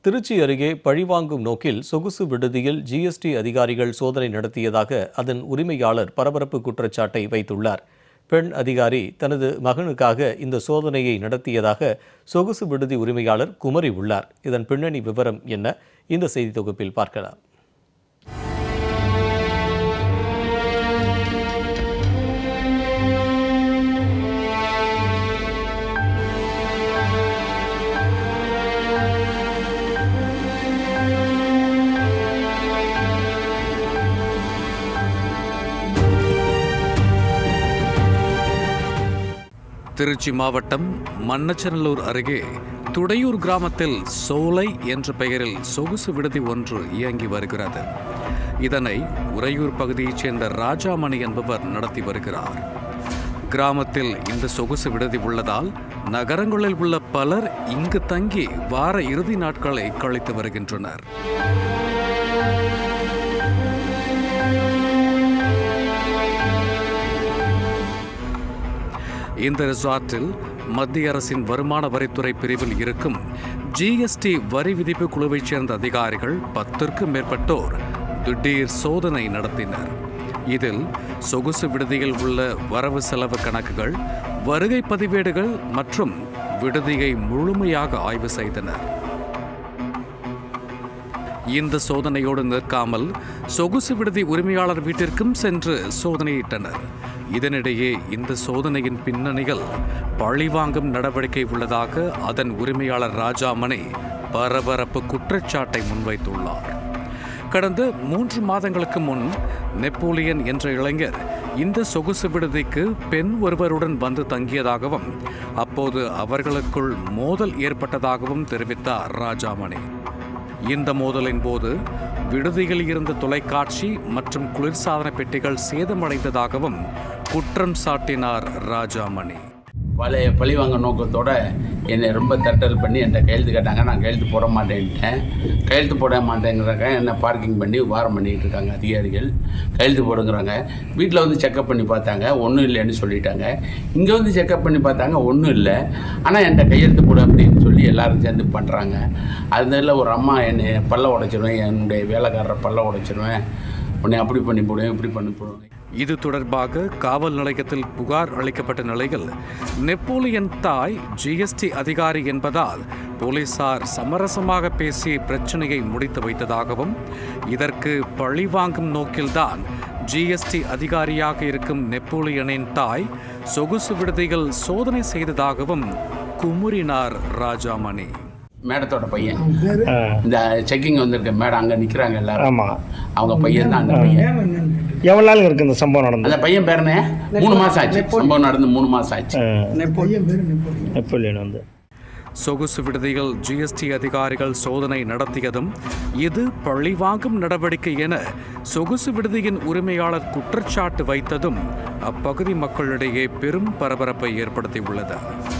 திருச்சி அருகே பழிவாங்கும் நோக்கில் சொகுசு விடுதியில் ஜிஎஸ்டி அதிகாரிகள் சோதனை நடத்தியதாக அதன் உரிமையாளர் பரபரப்பு குற்றச்சாட்டை வைத்துள்ளார். பெண் அதிகாரி தனது மகனுக்காக இந்த சோதனையை நடத்தியதாக சொகுசு விடுதி உரிமையாளர் குமரி உள்ளார். இதன் பின்னணி விவரம் என்ன? இந்த செய்தி தொகுப்பில் பார்க்கலாம். திருச்சி மாவட்டம் மண்ணச்சநல்லூர் அருகே துடையூர் கிராமத்தில் சோலை என்ற பெயரில் சொகுசு விடுதி ஒன்று இயங்கி வருகிறது. இதனை உறையூர் பகுதியைச் சேர்ந்த ராஜாமணி என்பவர் நடத்தி வருகிறார். கிராமத்தில் இந்த சொகுசு விடுதி உள்ளதால் நகரங்களில் உள்ள பலர் இங்கு தங்கி வார இறுதி நாட்களை கழித்து வருகின்றனர். இந்த ரிசார்ட்டில் மத்திய அரசின் வருமான வரித்துறை பிரிவில் இருக்கும் ஜிஎஸ்டி வரி விதிப்பு குழுவைச் சேர்ந்த அதிகாரிகள் 10க்கும் மேற்பட்டோர் திடீர் சோதனை நடத்தினர். இதில் சொகுசு விடுதியில் உள்ள வரவு செலவு கணக்குகள், வருகை பதிவேடுகள் மற்றும் விடுதியை முழுமையாக ஆய்வு செய்தனர். இந்த சோதனையோடு நிற்காமல் சொகுசு விடுதி உரிமையாளர் வீட்டிற்கும் சென்று சோதனையிட்டனர். இதனிடையே இந்த சோதனையின் பின்னணியில் பழிவாங்கும் நடவடிக்கை உள்ளதாக அதன் உரிமையாளர் ராஜாமணி பரபரப்பு குற்றச்சாட்டை முன்வைத்துள்ளார். கடந்த 3 மாதங்களுக்கு முன் நெப்போலியன் என்ற இளைஞர் இந்த சொகுசு விடுதிக்கு பெண் ஒருவருடன் வந்து தங்கியதாகவும் அப்போது அவர்களுக்குள் மோதல் ஏற்பட்டதாகவும் தெரிவித்தார் ராஜாமணி. இந்த மோதலின் போது விடுதியில் இருந்த தொலைக்காட்சி மற்றும் குளிர்சாதன பெட்டிகள் சேதமடைந்ததாகவும் குற்றம் சாட்டினார் ராஜாமணி. பழிவாங்க நோக்கத்தோடு என்னை ரொம்ப தட்டல் பண்ணி என்கிட்ட கையெழுத்து கேட்டாங்க. நான் கையெழுத்து போட மாட்டேன்ட்டேன். கையெழுத்து போட மாட்டேங்கிறாங்க. என்னை பார்க்கிங் பண்ணி வாரம் பண்ணிகிட்டு இருக்காங்க அதிகாரிகள். கையெழுத்து போடுங்கிறாங்க. வீட்டில் வந்து செக்கப் பண்ணி பார்த்தாங்க, ஒன்றும் இல்லைன்னு சொல்லிட்டாங்க. இங்கே வந்து செக்கப் பண்ணி பார்த்தாங்க, ஒன்றும் இல்லை. ஆனால் என்கிட்ட கையெழுத்து போடு அப்படின்னு சொல்லி எல்லோரும் சேர்ந்து பண்ணுறாங்க. அதில் ஒரு அம்மா என்னை பல்ல உடைச்சிடுவேன், என்னுடைய வேலைக்காரரை பல்ல உடைச்சிடுவேன், உன்னை அப்படி பண்ணி போடுவேன், இப்படி பண்ணி போடுவேன். இது தொடர்பாக காவல் நிலையத்தில் புகார் அளிக்கப்பட்ட நிலையில் நெப்போலியன் தாய் ஜிஎஸ்டி அதிகாரி என்பதால் போலீசார் சமரசமாக பேசி பிரச்சனையை முடித்து வைத்ததாகவும் இதற்கு பழிவாங்கும் நோக்கில்தான் ஜிஎஸ்டி அதிகாரியாக இருக்கும் நெப்போலியனின் தாய் சொகுசு விடுதிகள் சோதனை செய்ததாகவும் குமுறினார் ராஜாமணி. மேடத்தோட பையன் இந்த செக்கிங் வந்திருக்க மேடம் அங்கே நிற்கிறாங்க எல்லாரும். அவங்க பையன் தான். அந்த பையன் எவ்வளோ நாள் இருக்கு இந்த சம்பவம் நடந்து? அந்த பையன் பேருனே 3 மாதம் ஆச்சு. சம்பவம் நடந்து 3 மாதம் ஆச்சு. நெப்போலியன் வந்து சொகுசு விடுதியில் ஜிஎஸ்டி அதிகாரிகள் சோதனை நடத்தியதும் இது பழிவாங்கும் நடவடிக்கை என சொகுசு விடுதியின் உரிமையாளர் குற்றச்சாட்டு வைத்ததும் அப்பகுதி மக்களிடையே பெரும் பரபரப்பை ஏற்படுத்தியுள்ளது.